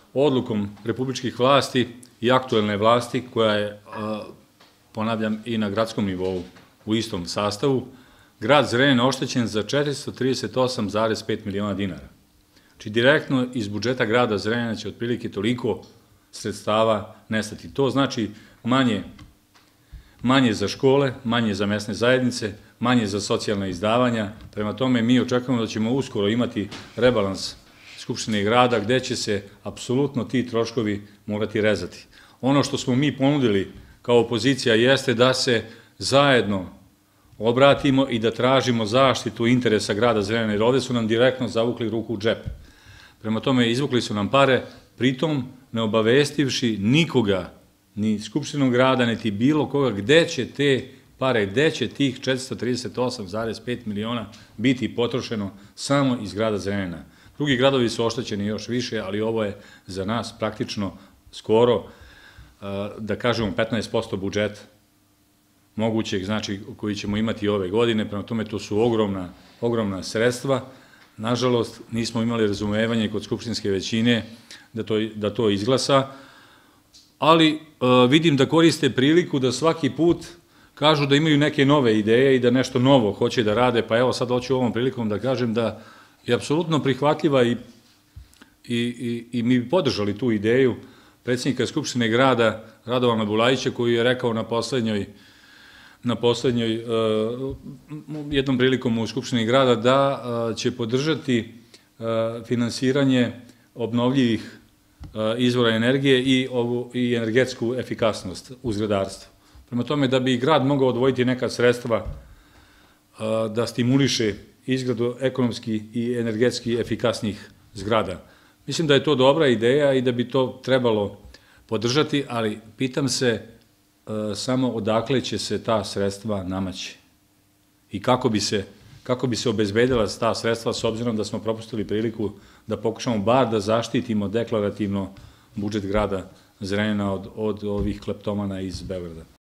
odlukom republičkih vlasti i aktuelne vlasti, koja je, ponavljam, i na gradskom nivou u istom sastavu, grad Zrenjanin oštećen za 438,5 miliona dinara. Znači, direktno iz budžeta grada Zrenjanina će otprilike toliko sredstava nestati. To znači manje za škole, manje za mesne zajednice, manje za socijalna izdavanja. Prema tome, mi očekujemo da ćemo uskoro imati rebalans Skupštine grada, gde će se apsolutno ti troškovi morati rezati. Ono što smo mi ponudili kao opozicija jeste da se zajedno obratimo i da tražimo zaštitu interesa grada Zrenjanina, jer ovde su nam direktno zavukli ruku u džep. Prema tome, izvukli su nam pare, pritom ne obavestivši nikoga, ni Skupštinu grada, niti bilo koga, gde će te pare, gde će tih 438,5 miliona biti potrošeno samo iz grada Zrenjanina. Drugi gradovi su oštećeni još više, ali ovo je za nas praktično skoro, da kažemo, 15% budžeta mogućeg, znači, koji ćemo imati ove godine. Prema tome, to su ogromna sredstva. Nažalost, nismo imali razumevanje kod skupštinske većine da to izglasa, ali vidim da koriste priliku da svaki put kažu da imaju neke nove ideje i da nešto novo hoće da rade, pa evo sad hoću ovom prilikom da kažem da je apsolutno prihvatljiva i mi bi podržali tu ideju predsjednika Skupštine grada Radovana Bulajića, koji je rekao na poslednjoj jednom prilikom u Skupštini grada da će podržati finansiranje obnovljivih izvora energije i energetsku efikasnost u zgradarstvu. Prema tome, da bi grad mogao odvojiti neka sredstva da stimuliše izgradu ekonomski i energetski efikasnih zgrada. Mislim da je to dobra ideja i da bi to trebalo podržati, ali pitam se samo odakle će se ta sredstva namaći i kako bi se obezbedila ta sredstva, s obzirom da smo propustili priliku da pokušamo bar da zaštitimo deklarativno budžet grada Zrenjanina od ovih kleptomana iz Beograda.